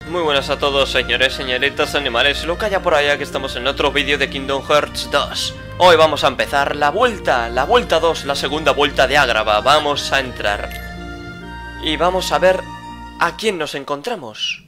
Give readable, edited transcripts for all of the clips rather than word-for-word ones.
Muy buenas a todos, señores, señoritas, animales, lo que haya por allá, que estamos en otro vídeo de Kingdom Hearts 2. Hoy vamos a empezar la vuelta 2, la segunda vuelta de Agrava. Vamos a entrar y vamos a ver a quién nos encontramos.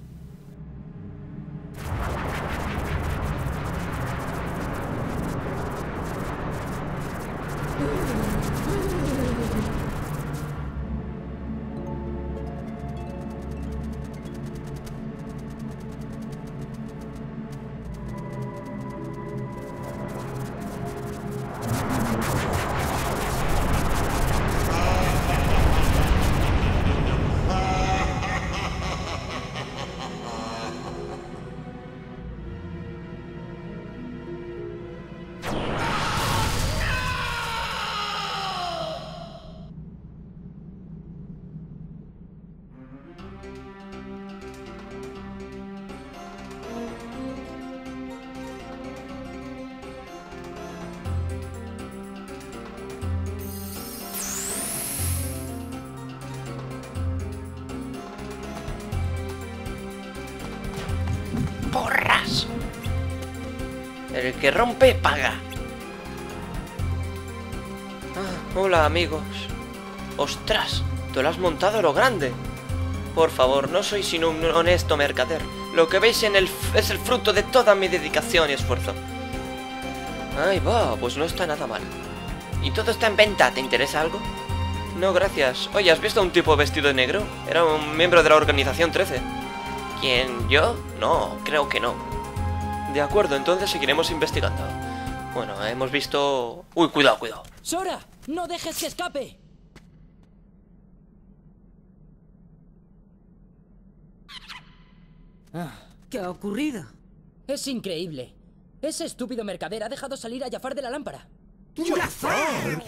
¡Porras! El que rompe, paga. Hola, amigos. ¡Ostras! Te lo has montado a lo grande. Por favor, no soy sino un honesto mercader. Lo que veis es el fruto de toda mi dedicación y esfuerzo. Ahí va, pues no está nada mal. Y todo está en venta, ¿te interesa algo? No, gracias. Oye, ¿has visto a un tipo vestido de negro? Era un miembro de la organización 13. ¿Quién? ¿Yo? No, creo que no. De acuerdo, entonces seguiremos investigando. Bueno, hemos visto... Uy, cuidado, cuidado. ¡Sora! ¡No dejes que escape! ¿Qué ha ocurrido? Es increíble. Ese estúpido mercader ha dejado salir a Jafar de la lámpara. ¡Jafar!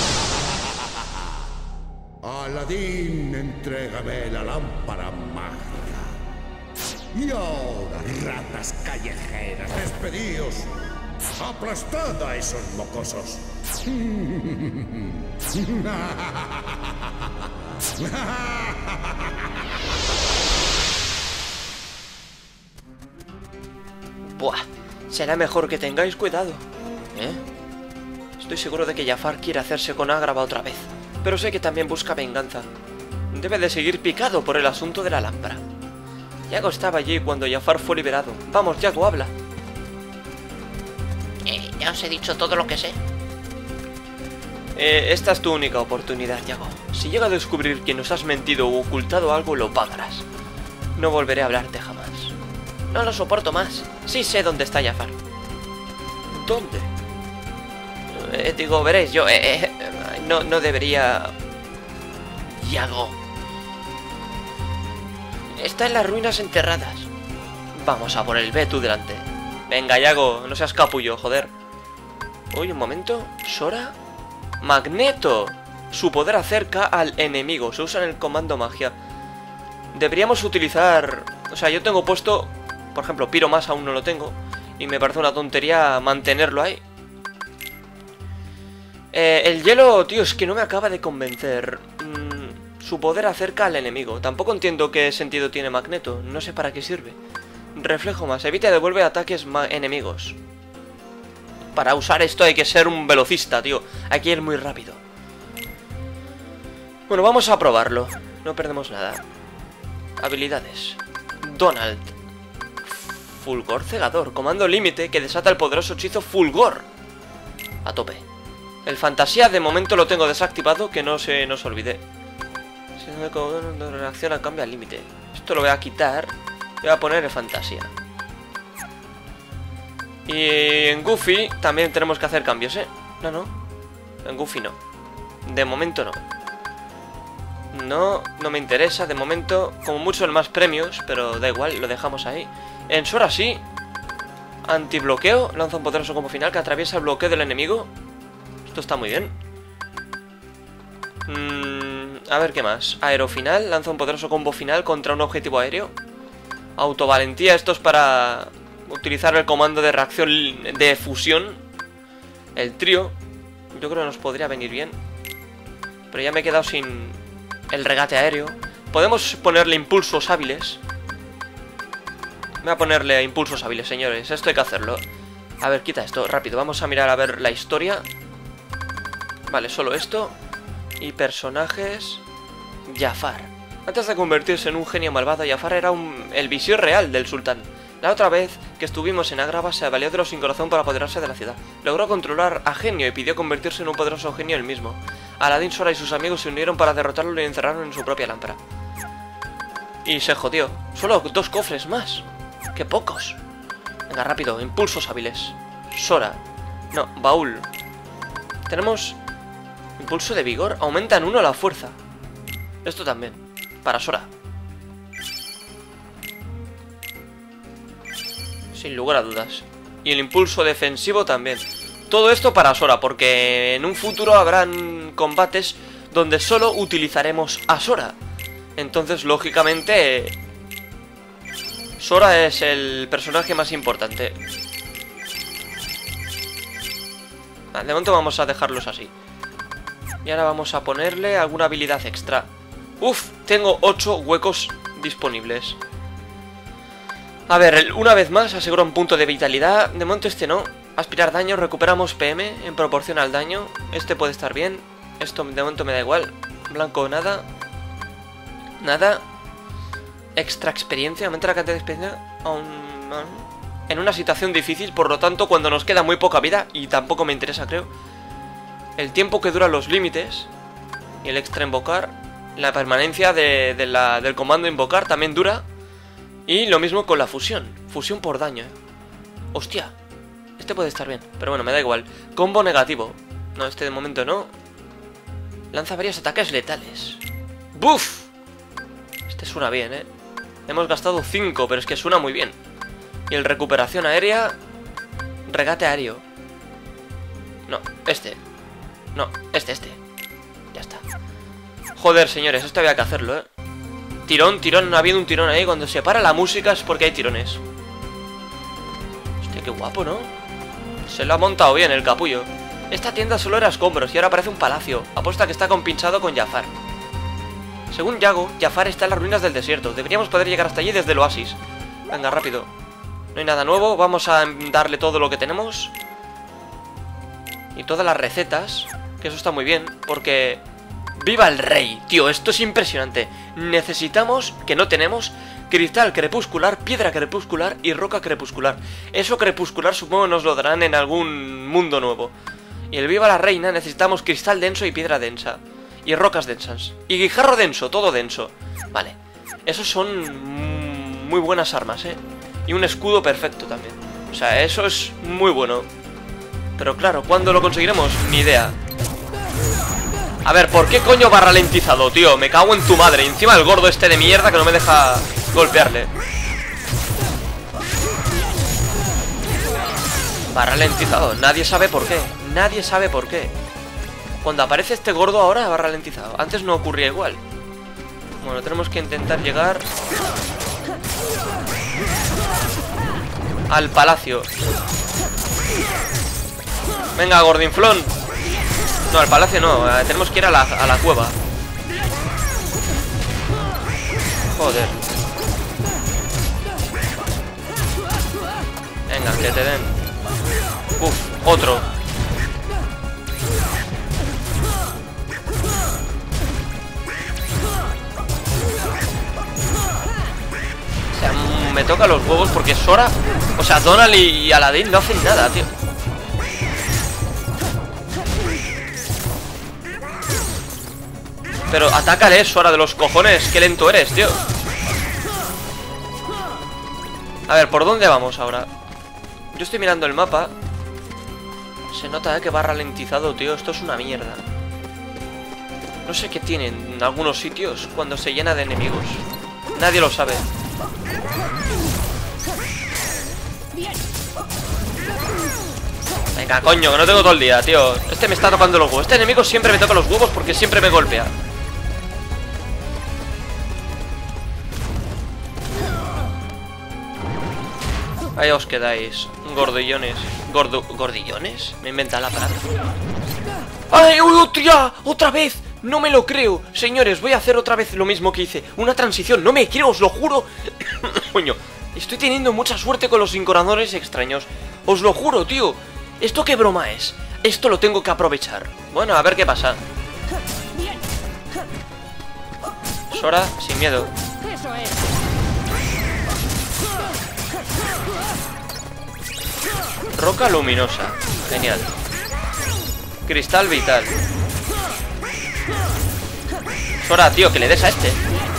Aladín, entrégame la lámpara mágica. Y ahora, ratas callejeras, despedíos. Aplastad a esos mocosos. Buah, será mejor que tengáis cuidado. Estoy seguro de que Jafar quiere hacerse con Agrava otra vez, pero sé que también busca venganza. Debe de seguir picado por el asunto de la lámpara. Yago estaba allí cuando Jafar fue liberado. Vamos, Yago, habla. Ya os he dicho todo lo que sé. Esta es tu única oportunidad, Yago. Si llega a descubrir que nos has mentido o ocultado algo, lo pagarás. No volveré a hablarte jamás. No lo soporto más. Sí sé dónde está Jafar. ¿Dónde? Digo, veréis, yo... no debería... Yago. Está en las ruinas enterradas. Vamos a por él, ve tú delante. Venga, Yago, no seas capullo, joder. Uy, un momento. ¿Sora? ¡Magneto! Su poder acerca al enemigo. Se usa en el comando magia. Deberíamos utilizar... O sea, yo tengo puesto... Por ejemplo, Piro más aún no lo tengo. Y me parece una tontería mantenerlo ahí. El hielo, tío, es que no me acaba de convencer. Su poder acerca al enemigo. Tampoco entiendo qué sentido tiene Magneto. No sé para qué sirve. Reflejo más. Evita y devuelve ataques enemigos. Para usar esto hay que ser un velocista, tío. Hay que ir muy rápido. Bueno, vamos a probarlo. No perdemos nada. Habilidades. Donald. Fulgor cegador. Comando límite que desata el poderoso hechizo Fulgor. A tope. El fantasía de momento lo tengo desactivado, que no se nos olvide. Reacciona, cambia al límite. Esto lo voy a quitar. Y voy a poner en fantasía. Y en Goofy también tenemos que hacer cambios, No. En Goofy no. De momento no. No me interesa. De momento, como mucho el más premios. Pero da igual, lo dejamos ahí. En Sora sí. Antibloqueo. Lanza un poderoso combo final que atraviesa el bloqueo del enemigo. Esto está muy bien. A ver qué más. Aerofinal. Lanza un poderoso combo final contra un objetivo aéreo. Autovalentía. Esto es para utilizar el comando de reacción de fusión. El trío. Yo creo que nos podría venir bien. Pero ya me he quedado sin el regate aéreo. Podemos ponerle impulsos hábiles. Voy a ponerle impulsos hábiles, señores. Esto hay que hacerlo. A ver, quita esto, rápido. Vamos a mirar a ver la historia. Vale, solo esto. Y personajes... Jafar. Antes de convertirse en un genio malvado, Jafar era el visir real del sultán. La otra vez que estuvimos en Agrava se valió de los sin corazón para apoderarse de la ciudad. Logró controlar a Genio y pidió convertirse en un poderoso genio él mismo. Aladín, Sora y sus amigos se unieron para derrotarlo y encerraron en su propia lámpara. Y se jodió. Solo 2 cofres más. ¡Qué pocos! Venga, rápido, impulsos hábiles. Sora. No, baúl. Tenemos... Impulso de vigor. Aumenta en 1 la fuerza. Esto también. Para Sora. Sin lugar a dudas. Y el impulso defensivo también. Todo esto para Sora, porque en un futuro habrán combates donde solo utilizaremos a Sora. Entonces, lógicamente, Sora es el personaje más importante. De momento vamos a dejarlos así. Y ahora vamos a ponerle alguna habilidad extra. Uf, tengo 8 huecos disponibles. A ver, una vez más asegura un punto de vitalidad. De momento este no. Aspirar daño, recuperamos PM en proporción al daño. Este puede estar bien. Esto de momento me da igual. Blanco nada. Nada. Extra experiencia, aumenta la cantidad de experiencia en una situación difícil. Por lo tanto, cuando nos queda muy poca vida, y tampoco me interesa, creo. El tiempo que duran los límites. Y el extra invocar. La permanencia del comando invocar también dura. Y lo mismo con la fusión. Fusión por daño, Hostia. Este puede estar bien, pero bueno, me da igual. Combo negativo. No, este de momento no. Lanza varios ataques letales. ¡Buf! Este suena bien, Hemos gastado 5, pero es que suena muy bien. Y el recuperación aérea. Regate aéreo. No, este. No, este. Ya está. Joder, señores, esto había que hacerlo, Tirón, ha habido un tirón ahí. Cuando se para la música es porque hay tirones. Hostia, qué guapo, ¿no? Se lo ha montado bien el capullo. Esta tienda solo era escombros y ahora parece un palacio. Apuesta que está compinchado con Jafar. Según Yago, Jafar está en las ruinas del desierto. Deberíamos poder llegar hasta allí desde el oasis. Venga, rápido. No hay nada nuevo, vamos a darle todo lo que tenemos. Y todas las recetas. Que eso está muy bien, porque... ¡Viva el rey! Tío, esto es impresionante. Necesitamos, que no tenemos, cristal crepuscular, piedra crepuscular y roca crepuscular. Eso crepuscular supongo nos lo darán en algún mundo nuevo. Y el viva la reina necesitamos cristal denso y piedra densa. Y rocas densas. Y guijarro denso, todo denso. Vale. Esos son muy buenas armas, Y un escudo perfecto también. O sea, eso es muy bueno. Pero claro, ¿cuándo lo conseguiremos? Ni idea. A ver, ¿por qué coño va ralentizado, tío? Me cago en tu madre. Y encima el gordo este de mierda que no me deja golpearle. Va ralentizado. Nadie sabe por qué. Nadie sabe por qué. Cuando aparece este gordo ahora va ralentizado. Antes no ocurría igual. Bueno, tenemos que intentar llegar al palacio. Venga, gordinflón. No, al palacio no, tenemos que ir a la cueva. Joder. Venga, que te den. Uf, otro. O sea, me toca los huevos porque Sora... O sea, Donald y Aladín no hacen nada, tío. Pero atácale, Sora de los cojones. Qué lento eres, tío. A ver, ¿por dónde vamos ahora? Yo estoy mirando el mapa. Se nota que va ralentizado, tío. Esto es una mierda. No sé qué tienen en algunos sitios cuando se llena de enemigos. Nadie lo sabe. Venga, coño, que no tengo todo el día, tío. Este me está tocando los huevos. Este enemigo siempre me toca los huevos porque siempre me golpea. Ahí os quedáis, gordillones. ¿Gordillones? Me inventa la palabra. ¡Ay, hostia! ¡Otra vez! No me lo creo. Señores, voy a hacer otra vez lo mismo que hice. Una transición, no me creo, os lo juro. Coño, Estoy teniendo mucha suerte con los incoradores extraños. Os lo juro, tío. ¿Esto qué broma es? Esto lo tengo que aprovechar. Bueno, a ver qué pasa. Sora, sin miedo. Eso es. Roca luminosa. Genial. Cristal vital. Sora, tío, que le des a este.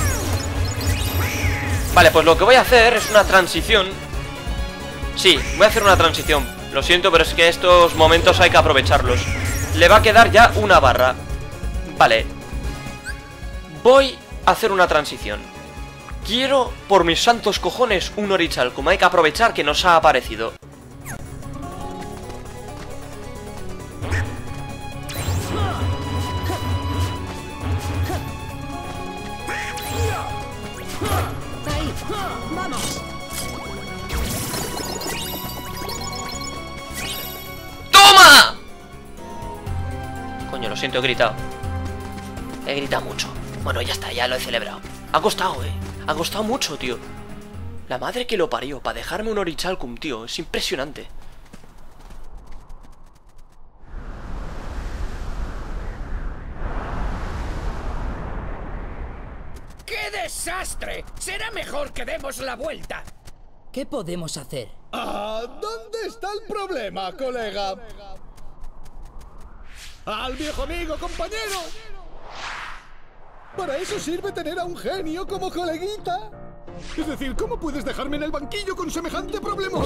Vale, pues lo que voy a hacer es una transición. Sí, voy a hacer una transición. Lo siento, pero es que estos momentos hay que aprovecharlos. Le va a quedar ya una barra. Vale. Voy a hacer una transición. Quiero, por mis santos cojones, un Orichalcum. Hay que aprovechar que nos ha aparecido. Ahí. Vamos. ¡Toma! Coño, lo siento, he gritado. He gritado mucho. Bueno, ya está, ya lo he celebrado. Ha costado, ha costado mucho, tío. La madre que lo parió, para dejarme un Orichalcum, tío. Es impresionante. ¡Qué desastre! Será mejor que demos la vuelta. ¿Qué podemos hacer? Ah, ¿dónde está el problema, colega? ¡Al viejo amigo, compañero! Para eso sirve tener a un genio como coleguita. Es decir, ¿cómo puedes dejarme en el banquillo con semejante problemón?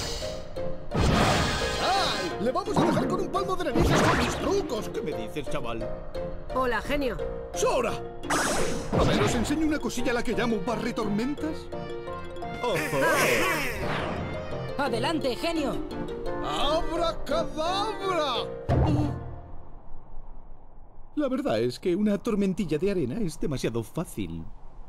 ¡Ay! Le vamos a dejar con un palmo de narices con mis trucos. ¿Qué me dices, chaval? Hola, genio. ¡Sora! A ver, os enseño una cosilla a la que llamo barretormentas. ¡Ojo! ¡Adelante, genio! ¡Abracadabra! La verdad es que una tormentilla de arena es demasiado fácil.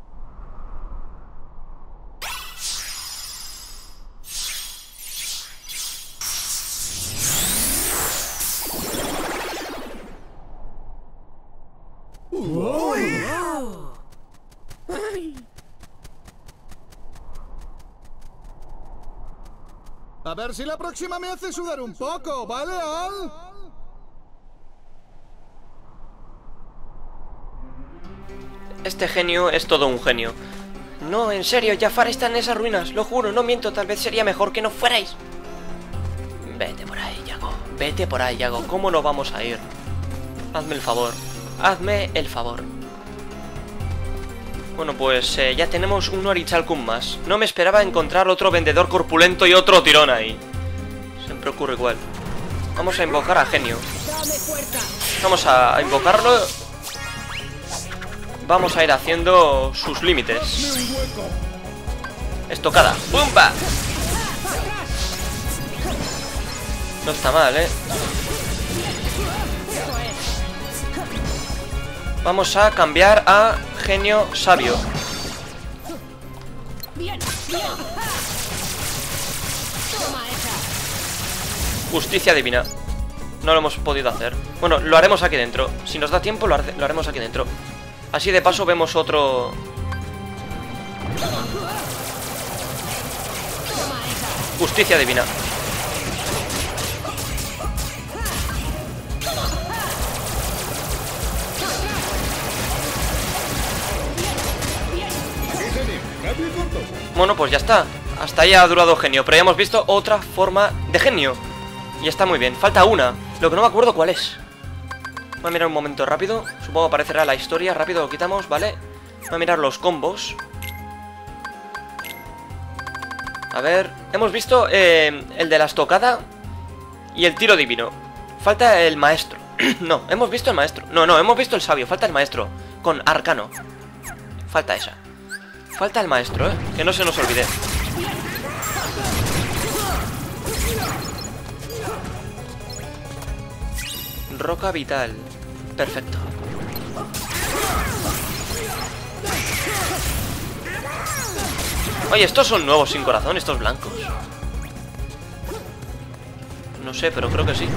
A ver si la próxima me hace sudar un poco, ¿vale, Al? Este genio es todo un genio. No, en serio, Jafar está en esas ruinas. Lo juro, no miento, tal vez sería mejor que no fuerais. Vete por ahí, Yago. Vete por ahí, Yago. ¿Cómo no vamos a ir? Hazme el favor. Hazme el favor. Bueno, pues ya tenemos un Orichalcum más. No me esperaba encontrar otro vendedor corpulento y otro tirón ahí. Siempre ocurre igual. Vamos a invocar a Genio. Vamos a invocarlo. Vamos a ir haciendo sus límites. Estocada. ¡Pumba! No está mal, ¿eh? Vamos a cambiar a Genio Sabio. Justicia divina. No lo hemos podido hacer. Bueno, lo haremos aquí dentro. Si nos da tiempo, lo haremos aquí dentro. Así de paso vemos otro... Justicia divina. Bueno, pues ya está. Hasta ahí ha durado Genio. Pero ya hemos visto otra forma de Genio. Y está muy bien. Falta una. Lo que no me acuerdo cuál es. Voy a mirar un momento rápido. Supongo que aparecerá la historia. Rápido lo quitamos, ¿vale? Voy a mirar los combos. A ver. Hemos visto el de la estocada y el tiro divino. Falta el maestro. No, hemos visto el maestro. No, hemos visto el sabio. Falta el maestro. Con arcano. Falta esa. Falta el maestro, ¿eh? Que no se nos olvide. Roca vital. Perfecto. Oye, estos son nuevos sin corazón, estos blancos. No sé, pero creo que sí.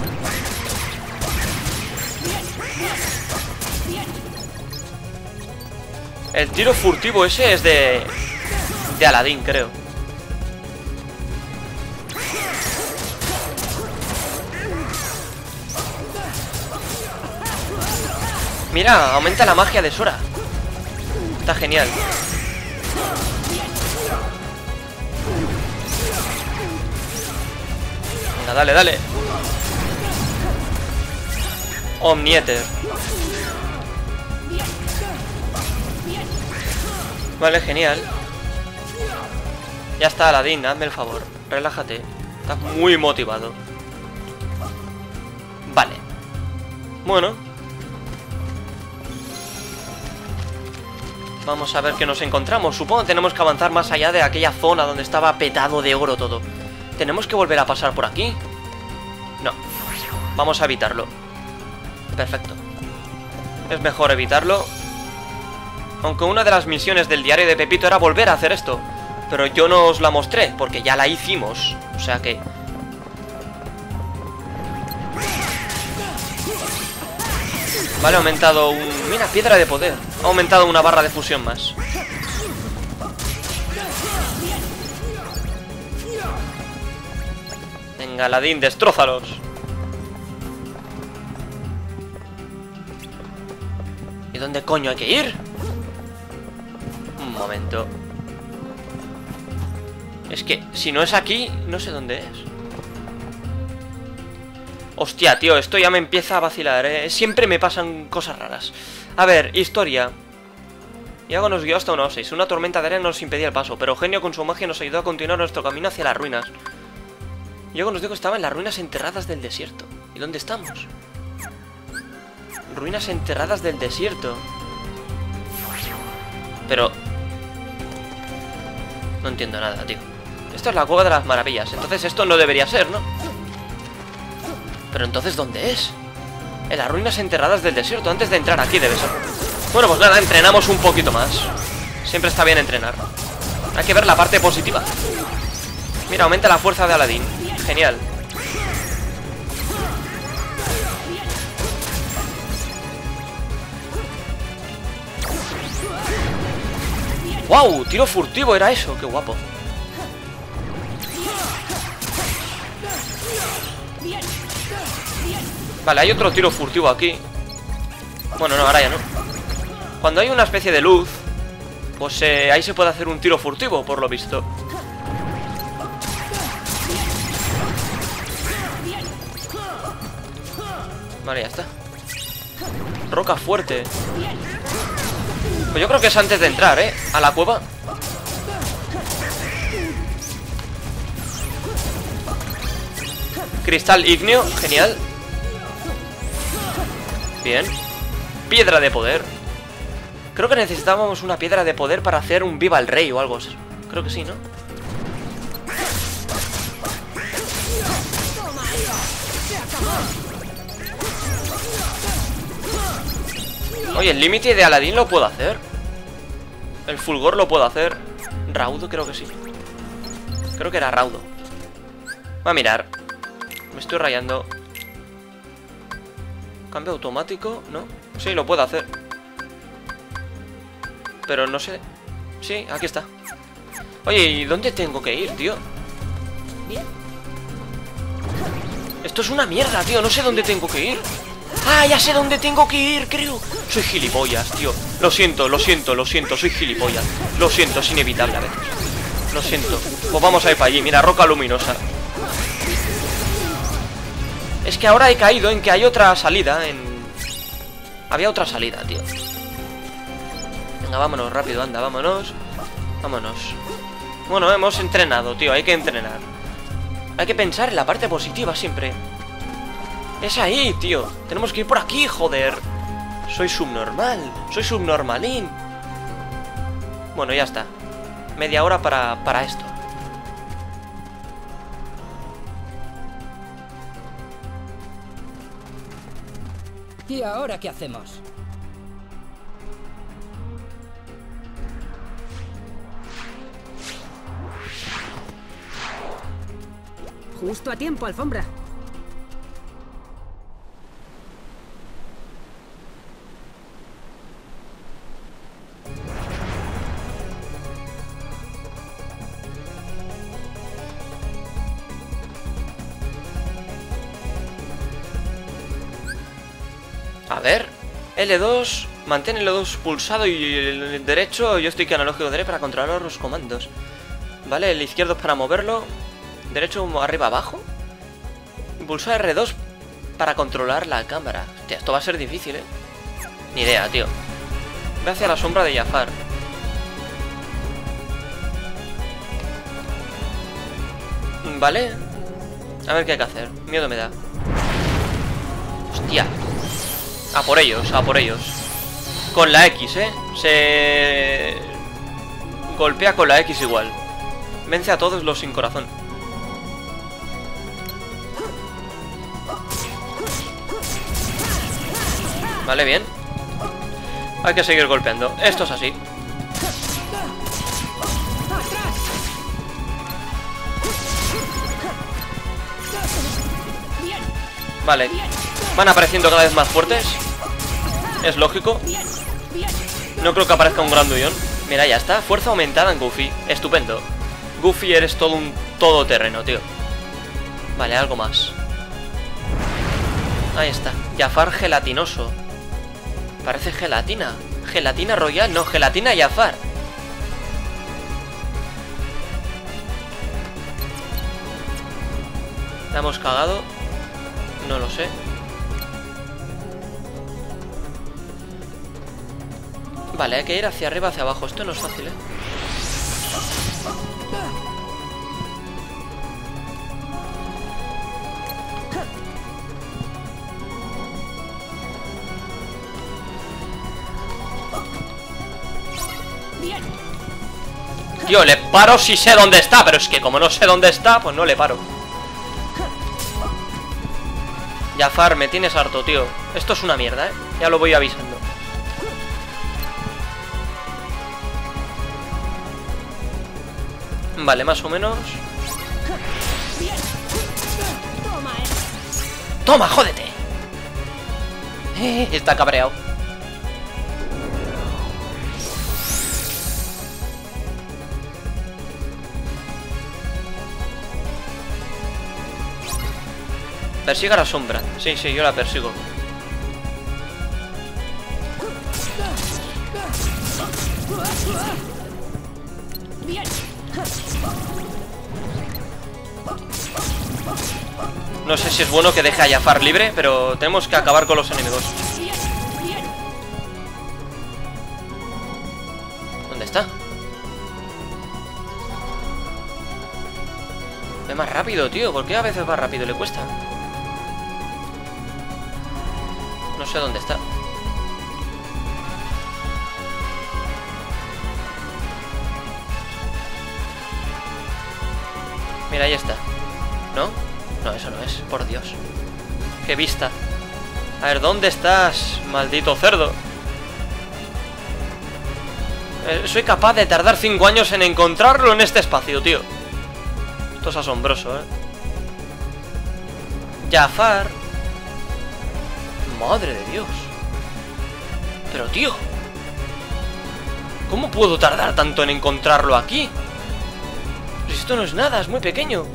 El tiro furtivo ese es de Aladín, creo. Mira, aumenta la magia de Sora. Está genial. Venga, dale, dale. Omnieter. Vale, genial. Ya está, Aladín, hazme el favor. Relájate. Estás muy motivado. Vale. Bueno. Vamos a ver qué nos encontramos. Supongo que tenemos que avanzar más allá de aquella zona donde estaba petado de oro todo. ¿Tenemos que volver a pasar por aquí? No. Vamos a evitarlo. Perfecto. Es mejor evitarlo. Aunque una de las misiones del diario de Pepito era volver a hacer esto. Pero yo no os la mostré, porque ya la hicimos. O sea que... Vale, ha aumentado un... Mira, piedra de poder. Ha aumentado una barra de fusión más. Venga, Aladín, destrózalos. ¿Y dónde coño hay que ir? Un momento. Es que, si no es aquí, no sé dónde es. Hostia, tío, esto ya me empieza a vacilar, ¿eh? Siempre me pasan cosas raras. A ver, historia. Iago nos guió hasta una oasis. Una tormenta de arena nos impedía el paso, pero Genio con su magia nos ayudó a continuar nuestro camino hacia las ruinas. Iago nos dijo que estaba en las ruinas enterradas del desierto. ¿Y dónde estamos? Ruinas enterradas del desierto. Pero... no entiendo nada, tío. Esto es la Cueva de las Maravillas. Entonces esto no debería ser, ¿no? Pero entonces, ¿dónde es? En las ruinas enterradas del desierto. Antes de entrar aquí debe ser. Bueno, pues nada, entrenamos un poquito más. Siempre está bien entrenar. Hay que ver la parte positiva. Mira, aumenta la fuerza de Aladín. Genial. ¡Wow! Tiro furtivo era eso. ¡Qué guapo! Vale, hay otro tiro furtivo aquí. Bueno, no, ahora ya no. Cuando hay una especie de luz, pues ahí se puede hacer un tiro furtivo, por lo visto. Vale, ya está. Roca fuerte. Pues yo creo que es antes de entrar, ¿eh? A la cueva. Cristal ígneo, genial. Bien. Piedra de poder. Creo que necesitábamos una piedra de poder para hacer un Viva el Rey o algo así. Creo que sí, ¿no? Oye, el límite de Aladín lo puedo hacer. El fulgor lo puedo hacer. Raudo creo que sí. Creo que era raudo. Va a mirar. Me estoy rayando. Cambio automático, ¿no? Sí, lo puedo hacer. Pero no sé. Sí, aquí está. Oye, ¿y dónde tengo que ir, tío? Esto es una mierda, tío. No sé dónde tengo que ir. ¡Ah, ya sé dónde tengo que ir, creo! Soy gilipollas, tío. Lo siento, lo siento, lo siento. Soy gilipollas. Lo siento, es inevitable a veces. Lo siento. Pues vamos a ir para allí. Mira, roca luminosa. Es que ahora he caído en que hay otra salida. Había otra salida, tío. Venga, vámonos, rápido, anda, vámonos. Vámonos. Bueno, hemos entrenado, tío, hay que entrenar. Hay que pensar en la parte positiva siempre. Es ahí, tío. Tenemos que ir por aquí, joder. Soy subnormal. Soy subnormalín. Bueno, ya está. Media hora para esto. ¿Y ahora qué hacemos? Justo a tiempo, alfombra. A ver. L2, mantén L2 pulsado y el derecho, joystick analógico derecho para controlar los comandos. Vale, el izquierdo es para moverlo. Derecho arriba abajo. Pulsa R2 para controlar la cámara. Hostia, esto va a ser difícil, Ni idea, tío. Ve hacia la sombra de Jafar. Vale. A ver qué hay que hacer. Miedo me da. Hostia. A por ellos, a por ellos. Con la X, se golpea con la X igual. Vence a todos los sin corazón. Vale, bien. Hay que seguir golpeando. Esto es así. Vale. Van apareciendo cada vez más fuertes. Es lógico. No creo que aparezca un grandullón. Mira, ya está. Fuerza aumentada en Goofy. Estupendo. Goofy, eres todo un todoterreno, tío. Vale, algo más. Ahí está. Jafar gelatinoso. Parece gelatina. Gelatina royal. No, gelatina Jafar. ¿La hemos cagado? No lo sé. Vale, hay que ir hacia arriba, hacia abajo. Esto no es fácil, Tío, le paro si sé dónde está. Pero es que como no sé dónde está, pues no le paro. Jafar, me tienes harto, tío. Esto es una mierda, Ya lo voy avisando. Vale, más o menos. ¡Toma, jódete! Está cabreado. Persiga la sombra. Sí, sí, yo la persigo. No sé si es bueno que deje a Jafar libre, pero tenemos que acabar con los enemigos. ¿Dónde está? Ve más rápido, tío. ¿Por qué a veces va rápido? Le cuesta. No sé dónde está. Mira, ahí está. ¿No? No, eso no es. Por Dios. ¡Qué vista! A ver, ¿dónde estás, maldito cerdo? Soy capaz de tardar 5 años en encontrarlo en este espacio, tío. Esto es asombroso, Jafar. Madre de Dios. Pero, tío, ¿cómo puedo tardar tanto en encontrarlo aquí? Pues esto no es nada, es muy pequeño.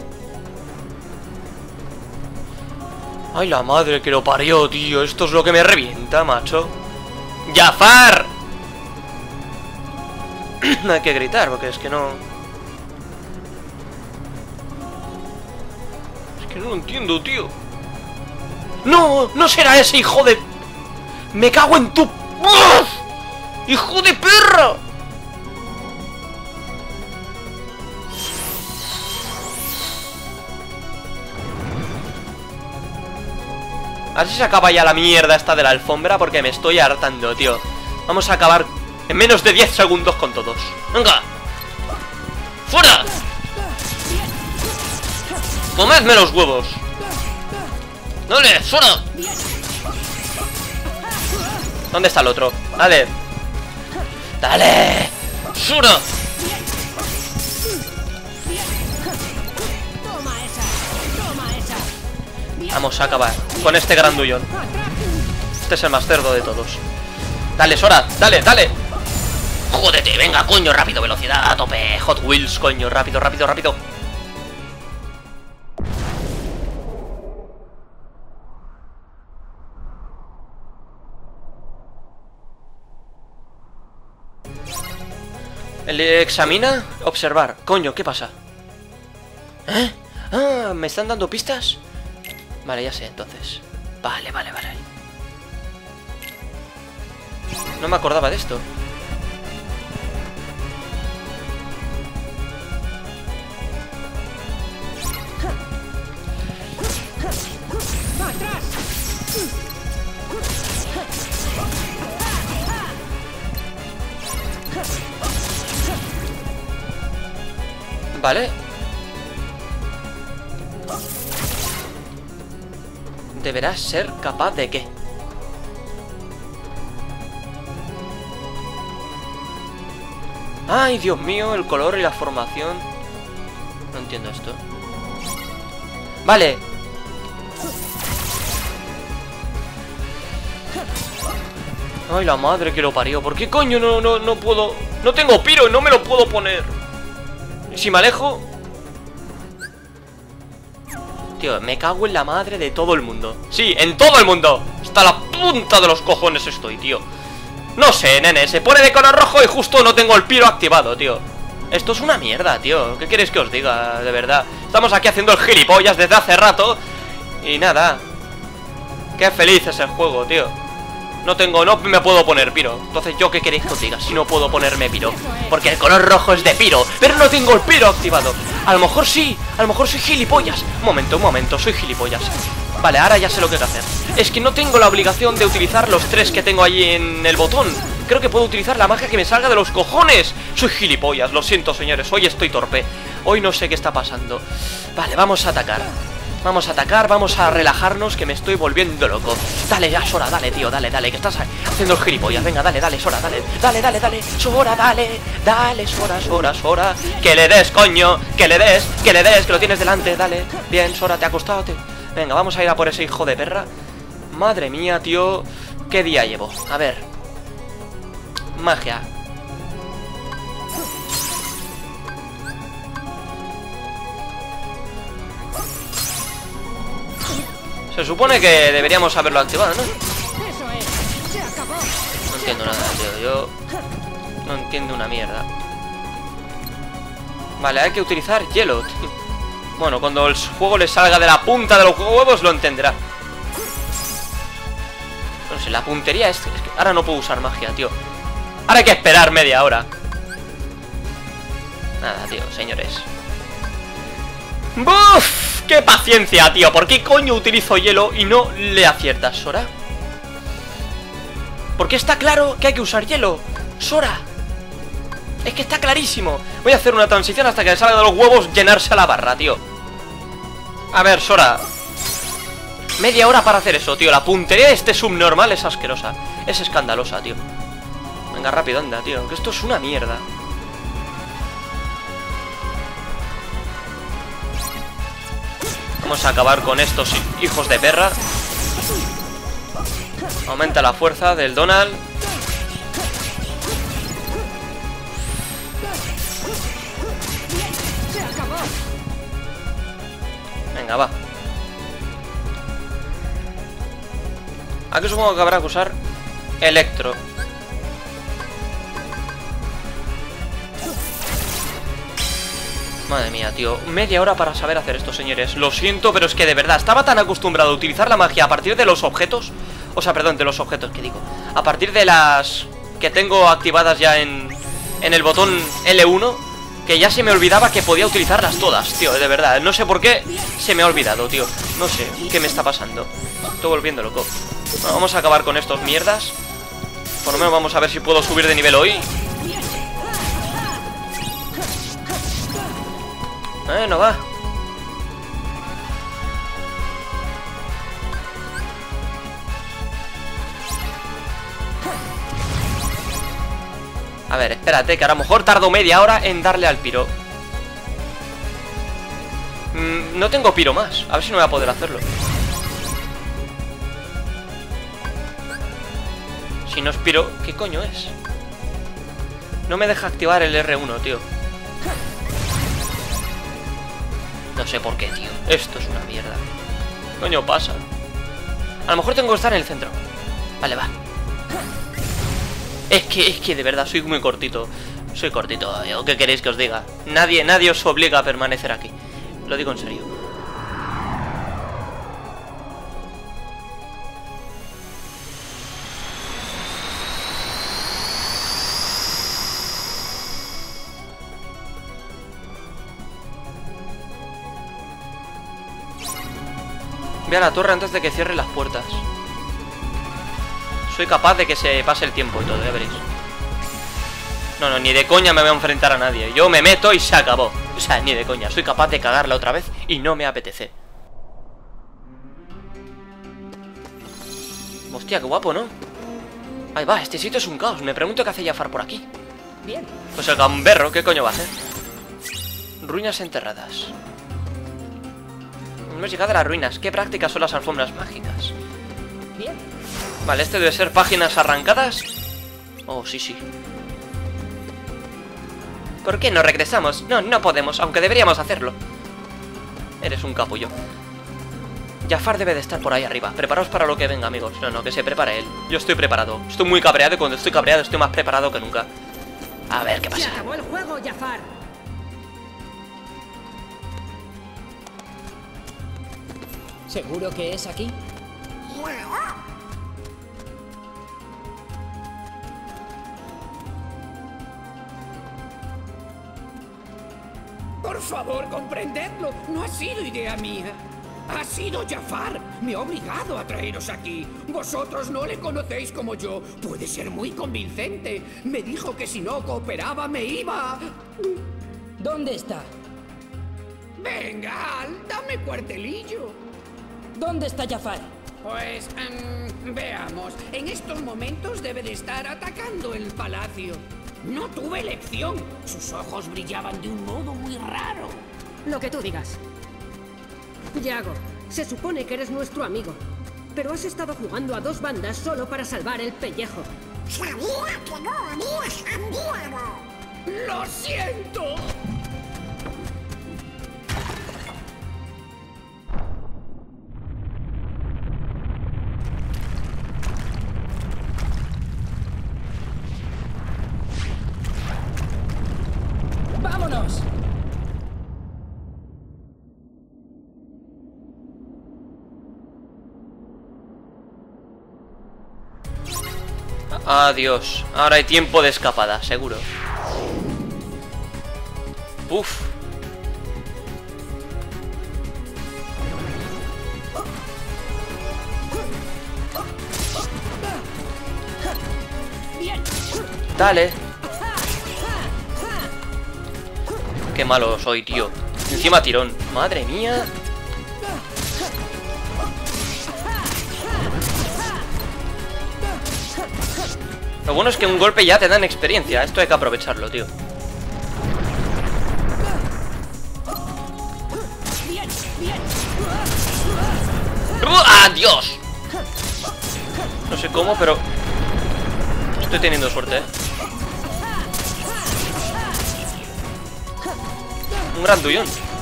Ay, la madre que lo parió, tío. Esto es lo que me revienta, macho. ¡Jafar! No hay que gritar, porque es que no... Es que no lo entiendo, tío. ¡No! ¡No será ese hijo de... ¡Me cago en tu... ¡Uf! ¡Hijo de perra! A ver si se acaba ya la mierda esta de la alfombra, porque me estoy hartando, tío. Vamos a acabar en menos de 10 segundos con todos. ¡Venga! ¡Fuera! ¡Comedme los huevos! ¡Dale! ¡Fuera! ¿Dónde está el otro? ¡Dale! ¡Dale! ¡Fuera! Vamos a acabar con este grandullón. Este es el más cerdo de todos. Dale, Sora, dale, dale. Jódete, venga, coño, rápido, velocidad a tope. Hot Wheels, coño, rápido, rápido, rápido. Le examina, observar. Coño, ¿qué pasa? ¿Eh? Ah, ¿me están dando pistas? Vale, ya sé, entonces. Vale. No me acordaba de esto. Vale. Deberás ser capaz de qué. Ay, Dios mío, el color y la formación. No entiendo esto. Vale. Ay, la madre que lo parió. ¿Por qué coño no puedo? No tengo piro y no me lo puedo poner. ¿Y si me alejo? Tío, me cago en la madre de todo el mundo. Sí, en todo el mundo. Hasta la punta de los cojones estoy, tío. No sé, nene, se pone de color rojo y justo no tengo el piro activado, tío. Esto es una mierda, tío. ¿Qué queréis que os diga? De verdad. Estamos aquí haciendo el gilipollas desde hace rato. Y nada. Qué feliz es el juego, tío. No me puedo poner piro. Entonces, ¿yo qué queréis que os diga si no puedo ponerme piro? Porque el color rojo es de piro, pero no tengo el piro activado. A lo mejor sí, a lo mejor soy gilipollas. Un momento, soy gilipollas. Vale, ahora ya sé lo que hay que hacer. Es que no tengo la obligación de utilizar los 3 que tengo allí en el botón. Creo que puedo utilizar la magia que me salga de los cojones. Soy gilipollas, lo siento, señores. Hoy estoy torpe. Hoy no sé qué está pasando. Vale, vamos a atacar. Vamos a atacar, vamos a relajarnos, que me estoy volviendo loco. Dale ya, Sora, dale, tío, dale, que estás haciendo el gilipollas. Venga, dale, Sora, dale, Sora, dale, Sora. Que le des, coño, que le des, que lo tienes delante, dale. Bien, Sora, ¿te ha costado? Venga, vamos a ir a por ese hijo de perra. Madre mía, tío, qué día llevo. A ver. Magia. Se supone que deberíamos haberlo activado, ¿no? No entiendo nada, tío. Yo no entiendo una mierda. Vale, hay que utilizar hielo. Bueno, cuando el juego le salga de la punta de los huevos lo entenderá. No sé, la puntería es que ahora no puedo usar magia, tío. Ahora hay que esperar media hora. Nada, tío, señores. ¡Buf! ¡Qué paciencia, tío! ¿Por qué coño utilizo hielo y no le aciertas, Sora? Porque está claro que hay que usar hielo, Sora. Es que está clarísimo. Voy a hacer una transición hasta que le salga de los huevos llenarse a la barra, tío. A ver, Sora. Media hora para hacer eso, tío. La puntería de este subnormal es asquerosa. Es escandalosa, tío. Venga, rápido, anda, tío. Que esto es una mierda. Vamos a acabar con estos hijos de perra. Aumenta la fuerza del Donald. Venga, va. Aquí supongo que habrá que usar Electro. Madre mía, tío. Media hora para saber hacer esto, señores. Lo siento, pero es que de verdad estaba tan acostumbrado a utilizar la magia a partir de los objetos. O sea, perdón, de los objetos, ¿qué digo? A partir de las que tengo activadas ya en el botón L1, que ya se me olvidaba que podía utilizarlas todas, tío. De verdad, no sé por qué se me ha olvidado, tío. No sé qué me está pasando. Estoy volviendo loco. Bueno, vamos a acabar con estos mierdas. Por lo menos vamos a ver si puedo subir de nivel hoy. No va. A ver, espérate, que a lo mejor tardo media hora en darle al piro. No tengo piro más. A ver si no voy a poder hacerlo. Si no es piro, ¿qué coño es? No me deja activar el R1, tío. No sé por qué, tío. Esto es una mierda. ¿Qué coño pasa? A lo mejor tengo que estar en el centro. Vale, va. Es que de verdad soy muy cortito. Soy cortito, ¿o qué queréis que os diga? Nadie os obliga a permanecer aquí. Lo digo en serio. Ve a la torre antes de que cierre las puertas. Soy capaz de que se pase el tiempo y todo, ya veréis. No, ni de coña me voy a enfrentar a nadie. Yo me meto y se acabó. O sea, ni de coña. Soy capaz de cagarla otra vez y no me apetece. Hostia, qué guapo, ¿no? Ahí va, este sitio es un caos. Me pregunto qué hace Jafar por aquí. Bien. Pues el gamberro, ¿qué coño va a hacer? Ruinas enterradas. Hemos llegado a las ruinas. ¿Qué prácticas son las alfombras mágicas? Bien. Vale, este debe ser páginas arrancadas. Oh, sí. ¿Por qué no regresamos? No podemos, aunque deberíamos hacerlo. Eres un capullo. Jafar debe de estar por ahí arriba. Preparaos para lo que venga, amigos. No, que se prepare él. Yo estoy preparado. Estoy muy cabreado y cuando estoy cabreado estoy más preparado que nunca. A ver qué pasa. Se acabó el juego, Jafar. ¿Seguro que es aquí? Por favor, comprendedlo. No ha sido idea mía. Ha sido Jafar. Me ha obligado a traeros aquí. Vosotros no le conocéis como yo. Puede ser muy convincente. Me dijo que si no cooperaba me iba. ¿Dónde está? Venga, Al, dame cuartelillo. ¿Dónde está Jafar? Pues, veamos. En estos momentos debe de estar atacando el palacio. No tuve elección. Sus ojos brillaban de un modo muy raro. Lo que tú digas. Yago, se supone que eres nuestro amigo, pero has estado jugando a dos bandas solo para salvar el pellejo. Sabía que no habías cambiado. ¡Lo siento! ¡Vámonos! Adiós. Ahora hay tiempo de escapada, seguro. Uf. Dale. Qué malo soy, tío. Encima tirón. Madre mía. Lo bueno es que un golpe ya te dan experiencia. Esto hay que aprovecharlo, tío. ¡Adiós! No sé cómo, pero estoy teniendo suerte, ¿eh? Un gran dullón.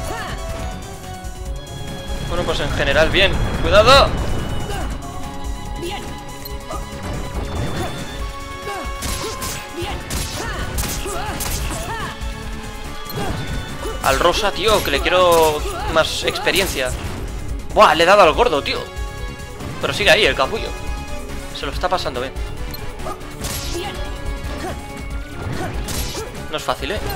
Bueno, pues en general bien. ¡Cuidado! Al rosa, tío, que le quiero más experiencia. Buah, le he dado al gordo, tío. Pero sigue ahí, el capullo. Se lo está pasando bien. No es fácil, ¿eh?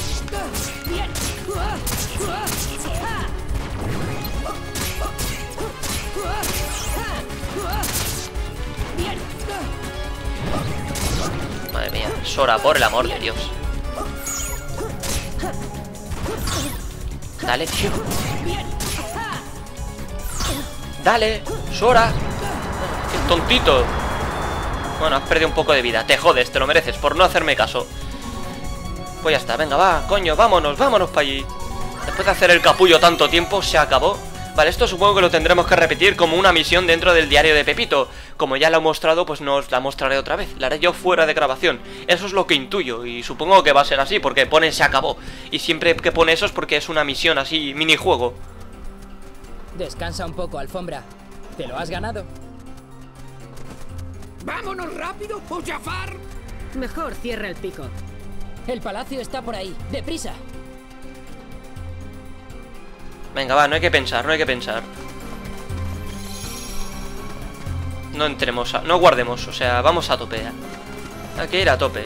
Madre mía, Sora, por el amor de Dios. Dale, tío. Dale, Sora. Qué tontito. Bueno, has perdido un poco de vida. Te jodes, te lo mereces por no hacerme caso. Pues ya está, venga, va, coño, vámonos para allí. Después de hacer el capullo tanto tiempo, se acabó. Vale, esto supongo que lo tendremos que repetir como una misión dentro del diario de Pepito. Como ya lo he mostrado, pues no os la mostraré otra vez. La haré yo fuera de grabación. Eso es lo que intuyo y supongo que va a ser así porque pone se acabó. Y siempre que pone eso es porque es una misión así, minijuego. Descansa un poco, alfombra. ¿Te lo has ganado? ¡Vámonos rápido, o Jafar! Mejor cierra el pico. El palacio está por ahí. ¡Deprisa! Venga, va, no hay que pensar, no hay que pensar. No entremos, no guardemos, o sea, vamos a tope. Hay que ir a tope.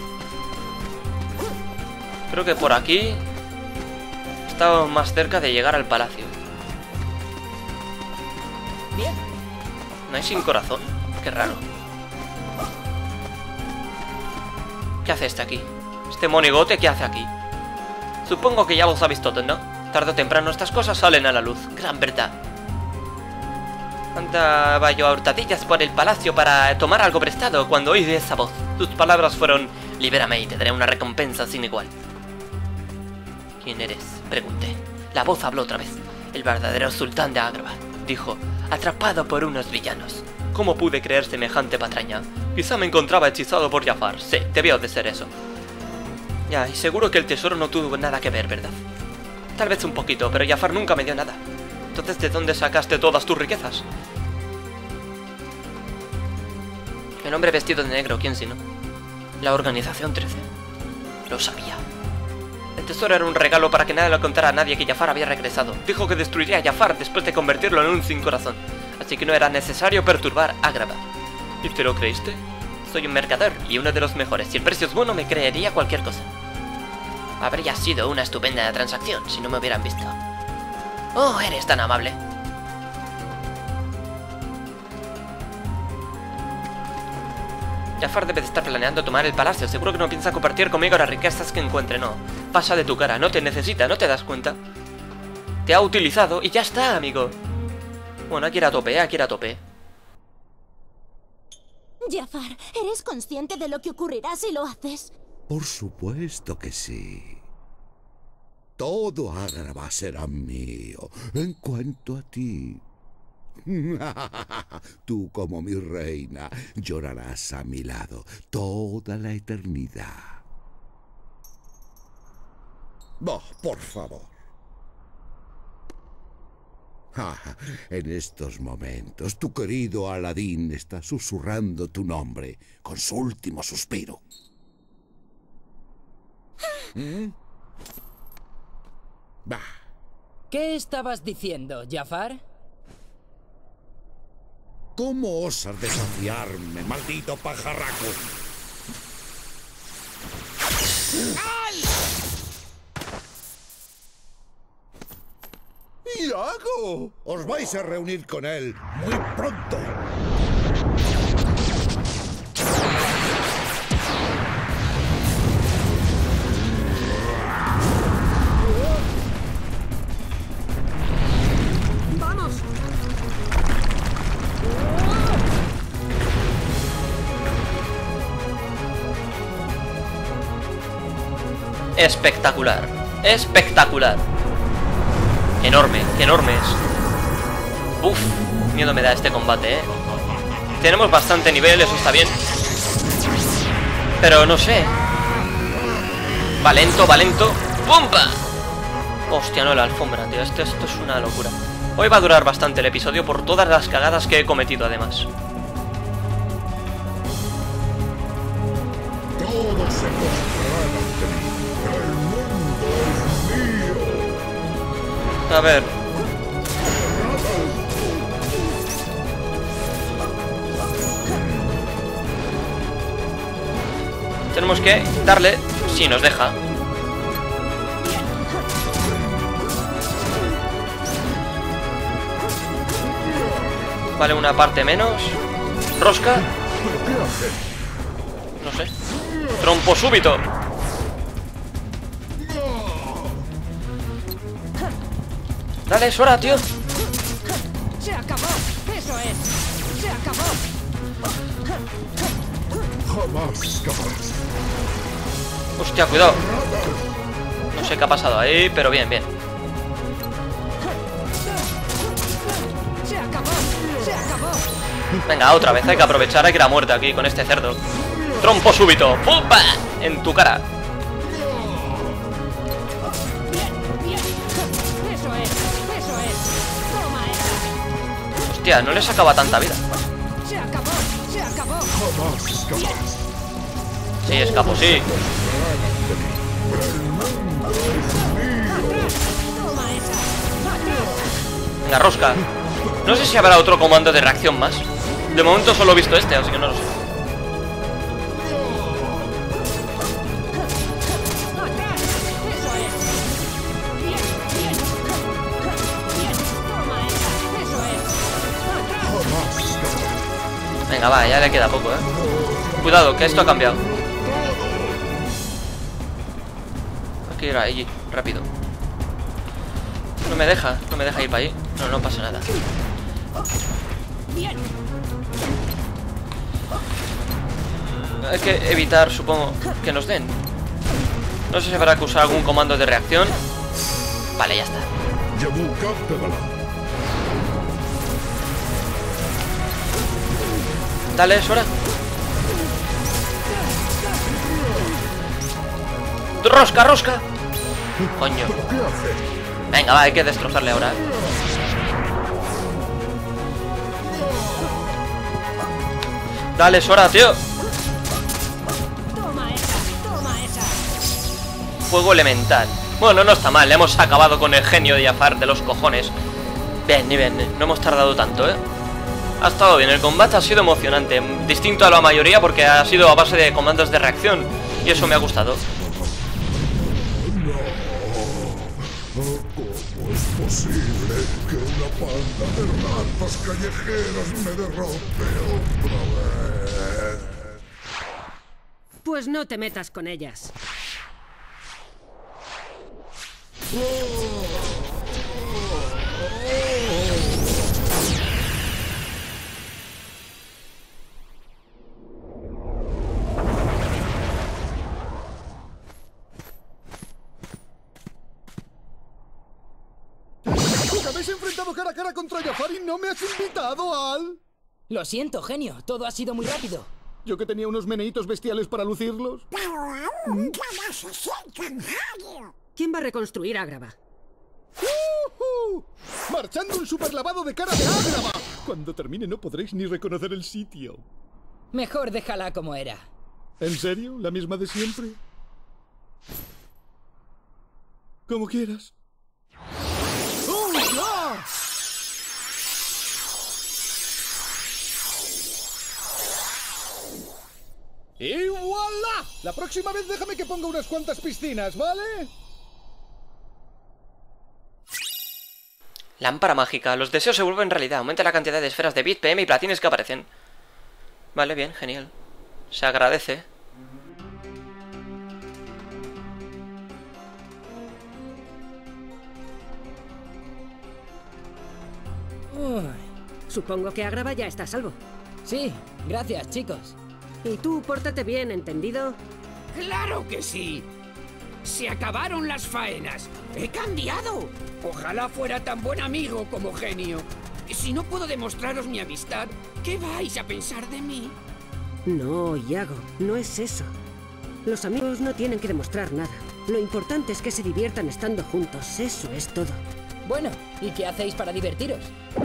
Creo que por aquí estamos más cerca de llegar al palacio. Bien. ¿No hay sin corazón? Qué raro. ¿Qué hace este aquí? Este monigote, ¿qué hace aquí? Supongo que ya lo sabéis todo, ¿no? Tarde o temprano estas cosas salen a la luz. Gran verdad. Andaba yo a hurtadillas por el palacio para tomar algo prestado cuando oí esa voz. Sus palabras fueron: libérame y te daré una recompensa sin igual. ¿Quién eres?, pregunté. La voz habló otra vez. El verdadero sultán de Agrabah, dijo, atrapado por unos villanos. ¿Cómo pude creer semejante patraña? Quizá me encontraba hechizado por Jafar. Sí, debió de ser eso. Ya, y seguro que el tesoro no tuvo nada que ver, ¿verdad? Tal vez un poquito, pero Jafar nunca me dio nada. Entonces, ¿de dónde sacaste todas tus riquezas? El hombre vestido de negro, ¿quién si no? La Organización 13. Lo sabía. El tesoro era un regalo para que nadie lo contara a nadie que Jafar había regresado. Dijo que destruiría a Jafar después de convertirlo en un sin corazón. Así que no era necesario perturbar a Agrabah. ¿Y te lo creíste? Soy un mercader y uno de los mejores. Si el precio es bueno, me creería cualquier cosa. Habría sido una estupenda transacción si no me hubieran visto. Oh, eres tan amable. Jafar debe de estar planeando tomar el palacio. Seguro que no piensa compartir conmigo las riquezas que encuentre. No, pasa de tu cara, no te necesita, ¿no te das cuenta? Te ha utilizado y ya está, amigo. Bueno, aquí ir a tope, aquí ir a tope. Jafar, ¿eres consciente de lo que ocurrirá si lo haces? Por supuesto que sí. Todo Agrabah será mío en cuanto a ti. Tú, como mi reina, llorarás a mi lado toda la eternidad. Oh, por favor. En estos momentos, tu querido Aladín está susurrando tu nombre con su último suspiro. Bah. ¿Qué estabas diciendo, Jafar? ¿Cómo osas desafiarme, maldito pajarraco? ¡Iago! Os vais a reunir con él muy pronto. ¡Vamos! Espectacular. Espectacular. Enorme, qué enorme es. Uf, miedo me da este combate, Tenemos bastante nivel, eso está bien. Pero no sé. Va lento, va lento. ¡Pumpa! Hostia, no, la alfombra, tío. Esto es una locura. Hoy va a durar bastante el episodio por todas las cagadas que he cometido, además. Todos se postrarán ante mí. El mundo es mío. A ver. Tenemos que darle, si nos deja. Vale, una parte menos. Rosca. No sé. Trompo súbito. Dale, es hora, tío. ¡Se acabó! ¡Eso es! ¡Se acabó! Jamás, jamás. Hostia, cuidado. No sé qué ha pasado ahí, pero bien, bien. ¡Se acabó! ¡Se acabó! Venga, otra vez, hay que aprovechar, hay que ir a muerte aquí con este cerdo. Trompo súbito. ¡Pumpa! En tu cara. ¡Eso es! ¡Eso es! ¡Toma esa! Hostia, no le sacaba tanta vida. ¡Se acabó! ¡Se acabó! Jamás, jamás. Sí, escapo, sí. Venga, rosca. No sé si habrá otro comando de reacción más. De momento solo he visto este, así que no lo sé. Venga, va, ya le queda poco, Cuidado, que esto ha cambiado. Hay que ir allí, rápido. No me deja ir para ahí. No pasa nada. Hay que evitar, supongo, que nos den. No sé si habrá que usar algún comando de reacción. Vale, ya está. Dale, Sora. Rosca, rosca. Coño. Venga, va, hay que destrozarle ahora. Dale, Sora, tío. Fuego elemental. Bueno, no está mal, le hemos acabado con el genio de Jafar de los cojones. Bien, no hemos tardado tanto, Ha estado bien, el combate ha sido emocionante. Distinto a la mayoría porque ha sido a base de comandos de reacción. Y eso me ha gustado. ¿Cómo es posible que una panda de ratas callejeras me derrote otra vez? Pues no te metas con ellas. Os habéis enfrentado cara a cara contra Jafar y no me has invitado, Al. Lo siento, genio. Todo ha sido muy rápido. Yo que tenía unos meneitos bestiales para lucirlos. Pero aún no se sientan genio. ¿Quién va a reconstruir Ágrava? ¡Marchando un superlavado de cara de Ágrava! Cuando termine no podréis ni reconocer el sitio. Mejor déjala como era. ¿En serio? ¿La misma de siempre? Como quieras. ¡Oh, ya! ¡Y voilà! La próxima vez déjame que ponga unas cuantas piscinas, ¿vale? Lámpara mágica. Los deseos se vuelven realidad. Aumenta la cantidad de esferas de bit, PM y platines que aparecen. Vale, bien, genial. Se agradece. Supongo que Ágrava ya está a salvo. Sí, gracias, chicos. Y tú, pórtate bien, ¿entendido? ¡Claro que sí! Se acabaron las faenas. ¡He cambiado! Ojalá fuera tan buen amigo como genio. Si no puedo demostraros mi amistad, ¿qué vais a pensar de mí? No, Iago, no es eso. Los amigos no tienen que demostrar nada. Lo importante es que se diviertan estando juntos, eso es todo. Bueno, ¿y qué hacéis para divertiros?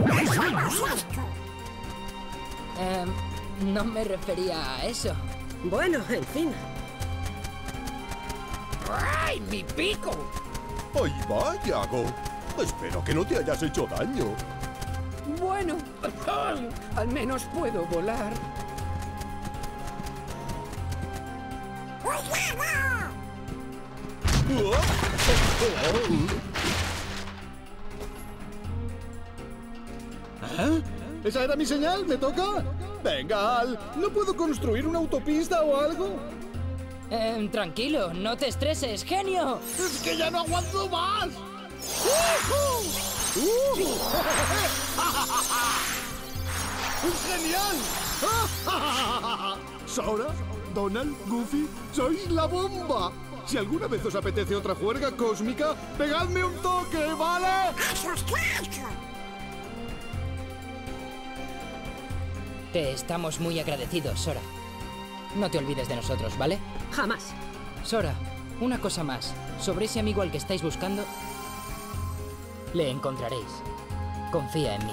No me refería a eso. Bueno, en fin. ¡Ay, mi pico! ¡Ahí va, Iago! Espero que no te hayas hecho daño. Bueno, al menos puedo volar. ¿Ah? ¿Esa era mi señal? ¿Me toca? Venga, Al. ¿No puedo construir una autopista o algo? Tranquilo, no te estreses, genio. ¡Es que ya no aguanto más! ¡Genial! Sora, Donald, Goofy, sois la bomba. Si alguna vez os apetece otra juerga cósmica, pegadme un toque, ¿vale? Te estamos muy agradecidos, Sora. No te olvides de nosotros, ¿vale? Jamás. Sora, una cosa más. Sobre ese amigo al que estáis buscando, le encontraréis. Confía en mí.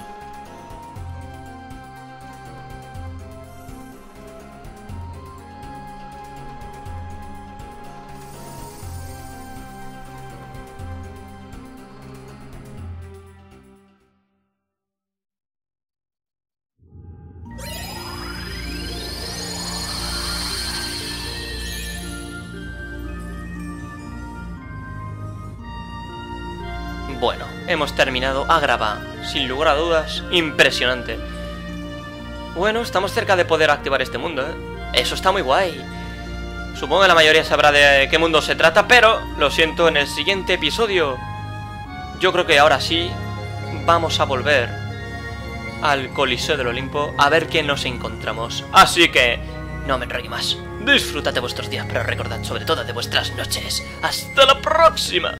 Bueno, hemos terminado Agrabah. Sin lugar a dudas, impresionante. Bueno, estamos cerca de poder activar este mundo, ¿eh? Eso está muy guay. Supongo que la mayoría sabrá de qué mundo se trata, pero lo siento, en el siguiente episodio yo creo que ahora sí vamos a volver al Coliseo del Olimpo a ver qué nos encontramos. Así que no me enrollo más. Disfrutad de vuestros días, pero recordad sobre todo de vuestras noches. ¡Hasta la próxima!